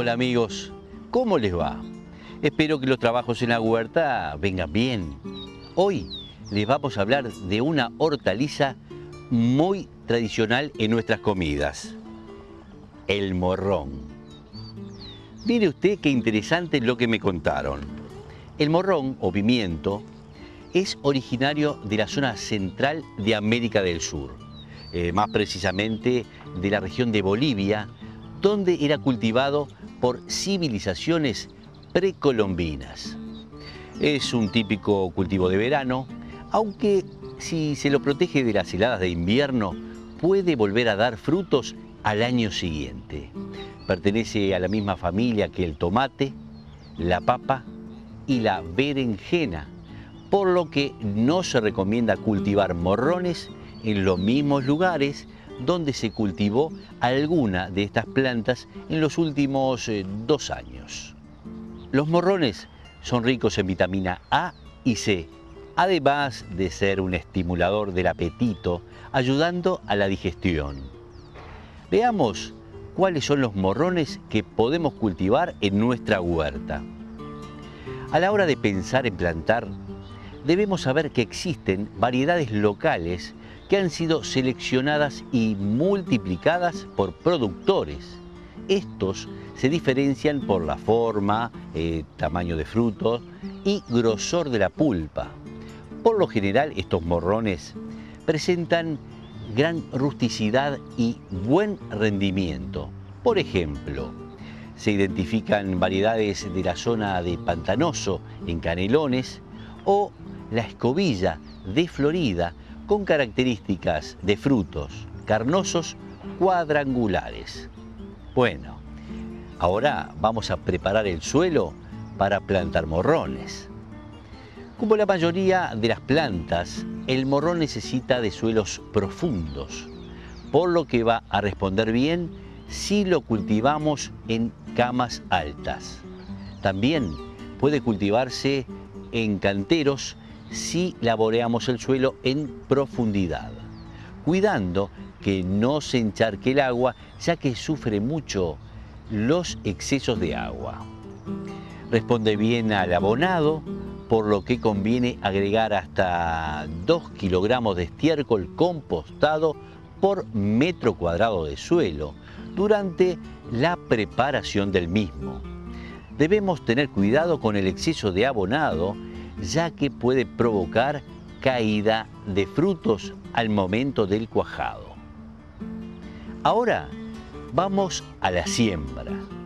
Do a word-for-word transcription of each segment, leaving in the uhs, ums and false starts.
Hola amigos, ¿cómo les va? Espero que los trabajos en la huerta vengan bien. Hoy les vamos a hablar de una hortaliza muy tradicional en nuestras comidas, el morrón. Mire usted qué interesante lo que me contaron. El morrón o pimiento es originario de la zona central de América del Sur, eh, más precisamente de la región de Bolivia, donde era cultivado por civilizaciones precolombinas. Es un típico cultivo de verano, aunque si se lo protege de las heladas de invierno, puede volver a dar frutos al año siguiente. Pertenece a la misma familia que el tomate, la papa y la berenjena, por lo que no se recomienda cultivar morrones en los mismos lugares donde se cultivó alguna de estas plantas en los últimos eh, dos años. Los morrones son ricos en vitamina A y C, además de ser un estimulador del apetito, ayudando a la digestión. Veamos cuáles son los morrones que podemos cultivar en nuestra huerta. A la hora de pensar en plantar, debemos saber que existen variedades locales que han sido seleccionadas y multiplicadas por productores. Estos se diferencian por la forma, eh, tamaño de frutos y grosor de la pulpa. Por lo general, estos morrones presentan gran rusticidad y buen rendimiento. Por ejemplo, se identifican variedades de la zona de Pantanoso en Canelones o la escobilla de Florida con características de frutos carnosos cuadrangulares. Bueno, ahora vamos a preparar el suelo para plantar morrones. Como la mayoría de las plantas, el morrón necesita de suelos profundos, por lo que va a responder bien si lo cultivamos en camas altas. También puede cultivarse en canteros si laboreamos el suelo en profundidad, cuidando que no se encharque el agua, ya que sufre mucho los excesos de agua. Responde bien al abonado, por lo que conviene agregar hasta dos kilogramos de estiércol compostado por metro cuadrado de suelo durante la preparación del mismo. Debemos tener cuidado con el exceso de abonado, ya que puede provocar caída de frutos al momento del cuajado. Ahora vamos a la siembra.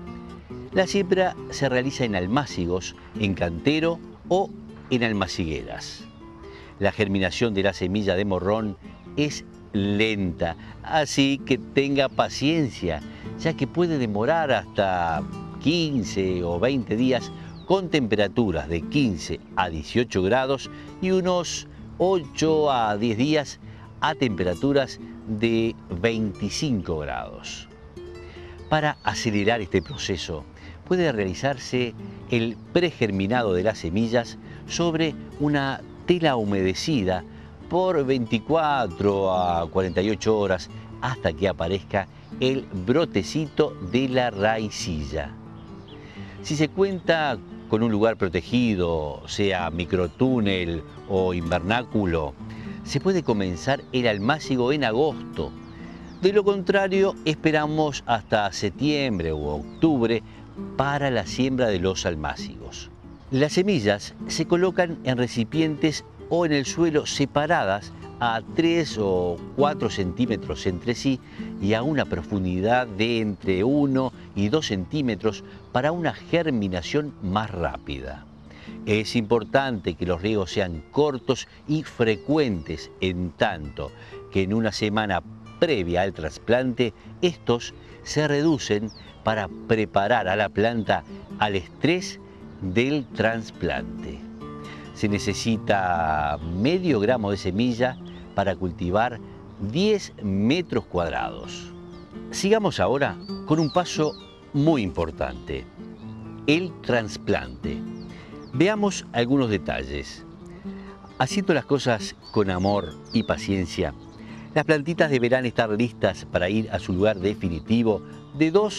La siembra se realiza en almácigos, en cantero o en almacigueras. La germinación de la semilla de morrón es lenta, así que tenga paciencia, ya que puede demorar hasta quince o veinte días con temperaturas de quince a dieciocho grados y unos ocho a diez días a temperaturas de veinticinco grados. Para acelerar este proceso, puede realizarse el pregerminado de las semillas sobre una tela humedecida por veinticuatro a cuarenta y ocho horas hasta que aparezca el brotecito de la raicilla. Si se cuenta con un lugar protegido, sea microtúnel o invernáculo, se puede comenzar el almácigo en agosto. De lo contrario, esperamos hasta septiembre u octubre para la siembra de los almácigos. Las semillas se colocan en recipientes o en el suelo separadas a tres o cuatro centímetros entre sí y a una profundidad de entre uno y dos centímetros para una germinación más rápida. Es importante que los riegos sean cortos y frecuentes, en tanto que en una semana previa al trasplante estos se reducen para preparar a la planta al estrés del trasplante. Se necesita medio gramo de semilla para cultivar diez metros cuadrados. Sigamos ahora con un paso muy importante, el trasplante. Veamos algunos detalles. Haciendo las cosas con amor y paciencia, las plantitas deberán estar listas para ir a su lugar definitivo de dos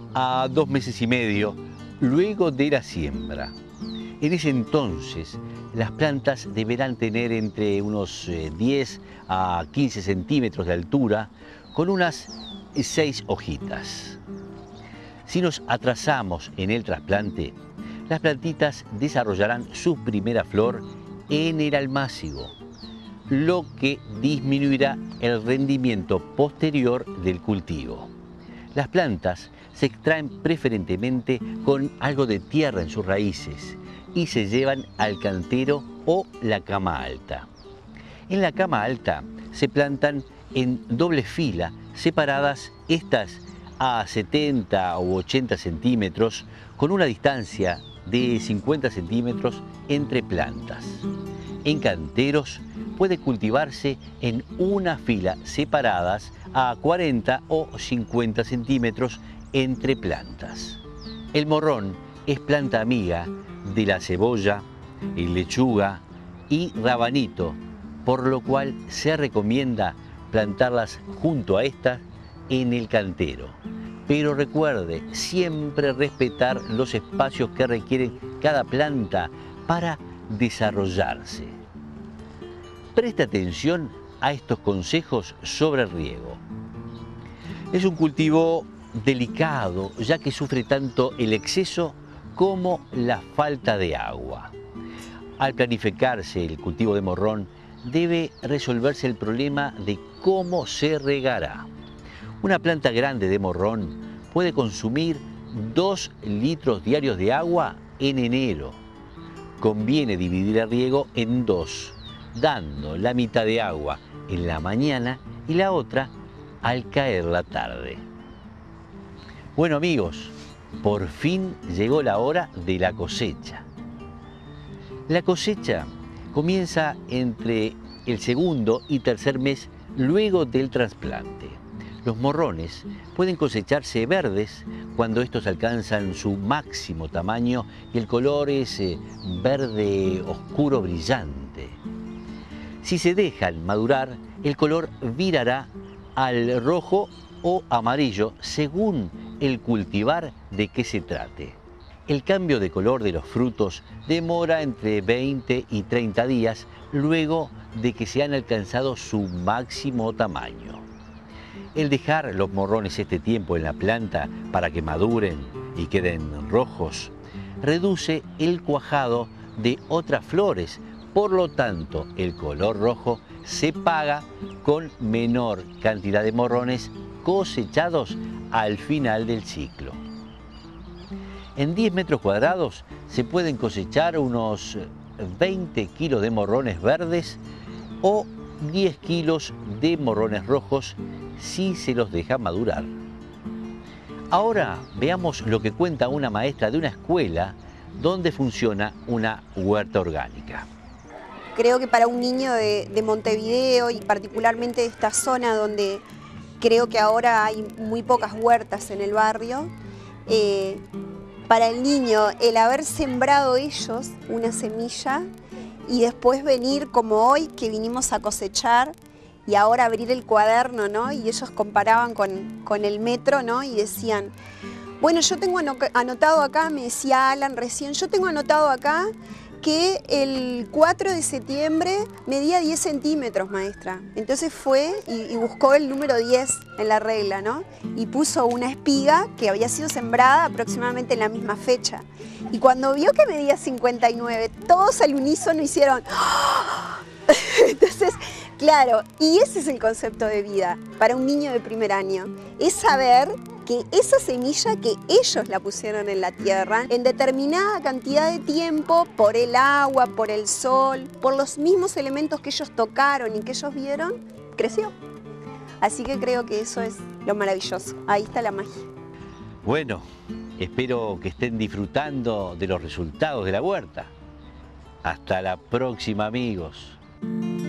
a dos meses y medio luego de la siembra. En ese entonces, las plantas deberán tener entre unos diez a quince centímetros de altura, con unas seis hojitas. Si nos atrasamos en el trasplante, las plantitas desarrollarán su primera flor en el almácigo, lo que disminuirá el rendimiento posterior del cultivo. Las plantas se extraen preferentemente con algo de tierra en sus raíces y se llevan al cantero o la cama alta. En la cama alta se plantan en doble fila, separadas estas a setenta u ochenta centímetros, con una distancia de cincuenta centímetros entre plantas. En canteros puede cultivarse en una fila, separadas a cuarenta o cincuenta centímetros entre plantas. El morrón es planta amiga de la cebolla, lechuga y rabanito, por lo cual se recomienda plantarlas junto a estas en el cantero. Pero recuerde siempre respetar los espacios que requieren cada planta para desarrollarse. Preste atención a estos consejos sobre el riego. Es un cultivo delicado, ya que sufre tanto el exceso como la falta de agua. Al planificarse el cultivo de morrón, debe resolverse el problema de cómo se regará. Una planta grande de morrón puede consumir dos litros diarios de agua en enero. Conviene dividir el riego en dos, dando la mitad de agua en la mañana y la otra al caer la tarde. Bueno amigos, por fin llegó la hora de la cosecha. La cosecha comienza entre el segundo y tercer mes luego del trasplante. Los morrones pueden cosecharse verdes cuando estos alcanzan su máximo tamaño y el color es eh, verde oscuro brillante. Si se dejan madurar, el color virará al rojo o amarillo según el cultivar de que se trate. El cambio de color de los frutos demora entre veinte y treinta días luego de que se han alcanzado su máximo tamaño. El dejar los morrones este tiempo en la planta para que maduren y queden rojos reduce el cuajado de otras flores, por lo tanto el color rojo se paga con menor cantidad de morrones cosechados al final del ciclo. En diez metros cuadrados se pueden cosechar unos veinte kilos de morrones verdes o diez kilos de morrones rojos si se los deja madurar. Ahora veamos lo que cuenta una maestra de una escuela donde funciona una huerta orgánica. Creo que para un niño de, de Montevideo y particularmente de esta zona donde creo que ahora hay muy pocas huertas en el barrio, eh, para el niño el haber sembrado ellos una semilla y después venir como hoy que vinimos a cosechar y ahora abrir el cuaderno, ¿no? Y ellos comparaban con, con el metro, ¿no? Y decían, bueno, yo tengo anotado acá, me decía Alan recién, yo tengo anotado acá que el cuatro de septiembre medía diez centímetros, maestra. Entonces fue y, y buscó el número diez en la regla, ¿no? Y puso una espiga que había sido sembrada aproximadamente en la misma fecha. Y cuando vio que medía cincuenta y nueve, todos al unísono hicieron ¡oh! Entonces, claro, y ese es el concepto de vida para un niño de primer año. Es saber que esa semilla que ellos la pusieron en la tierra, en determinada cantidad de tiempo, por el agua, por el sol, por los mismos elementos que ellos tocaron y que ellos vieron, creció. Así que creo que eso es lo maravilloso. Ahí está la magia. Bueno, espero que estén disfrutando de los resultados de la huerta. Hasta la próxima, amigos.